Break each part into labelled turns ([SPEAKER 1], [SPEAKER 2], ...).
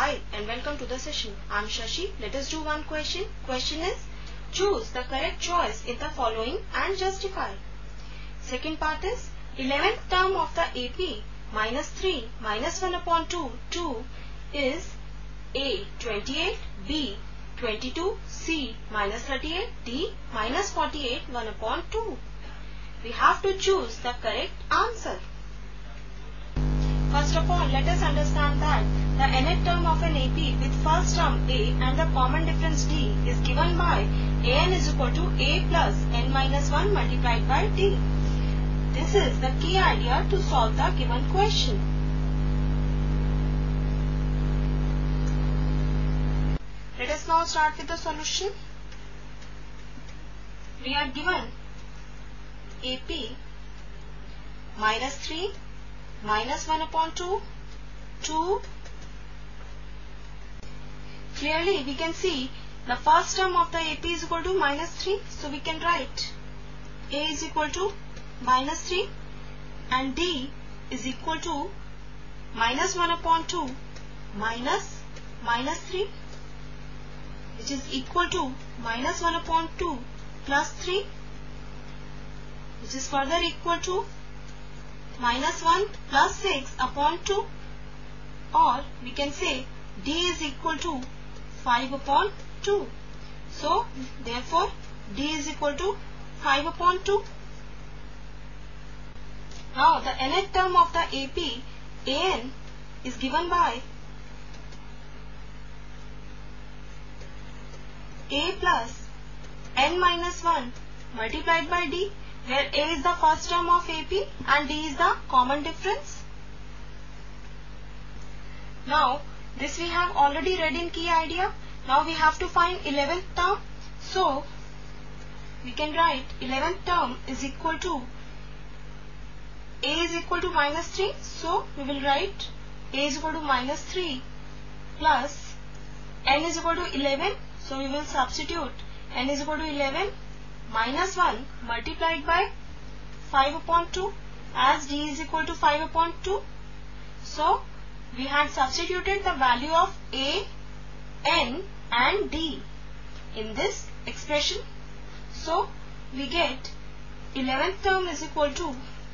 [SPEAKER 1] Hi and welcome to the session. I am Shashi. Let us do one question. Question is, choose the correct choice in the following and justify. Second part is, 11th term of the AP minus 3 minus 1 upon 2 is A 28, B 22, C minus 38, D minus 48 1 upon 2. We have to choose the correct answer. First of all, let us understand that the nth term of an AP with first term A and the common difference D is given by An is equal to A plus n minus 1 multiplied by D. This is the key idea to solve the given question. Let us now start with the solution. We are given AP minus 3 minus 1 upon 2. Clearly we can see the first term of the AP is equal to minus 3. So we can write A is equal to minus 3 and D is equal to minus 1 upon 2 minus 3, which is equal to minus 1 upon 2 plus 3, which is further equal to minus 1 plus 6 upon 2, or we can say D is equal to 5 upon 2. So therefore D is equal to 5 upon 2. Now the nth term of the AP An is given by A plus n minus 1 multiplied by D, where A is the first term of AP and D is the common difference. Now this we have already read in key idea. Now we have to find 11th term. So we can write 11th term is equal to A is equal to minus 3. So we will write A is equal to minus 3 plus n is equal to 11. So we will substitute n is equal to 11 minus 1 multiplied by 5 upon 2, as D is equal to 5 upon 2. So we had substituted the value of A, n and D in this expression. So we get 11th term is equal to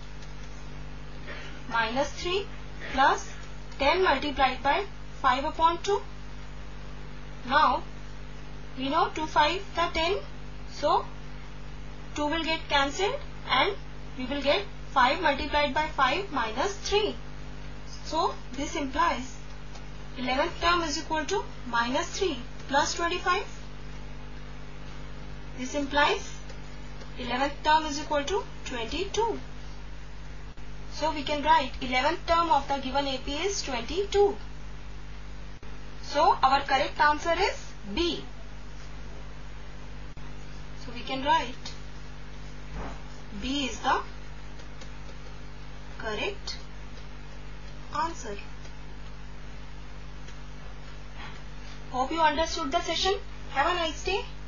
[SPEAKER 1] minus 3 plus 10 multiplied by 5 upon 2. Now we know 2 5 the 10. So 2 will get cancelled and we will get 5 multiplied by 5 minus 3. So this implies 11th term is equal to minus 3 plus 25. This implies 11th term is equal to 22. So we can write 11th term of the given AP is 22. So our correct answer is B. So we can write B is the correct answer. Hope you understood the session. Have a nice day.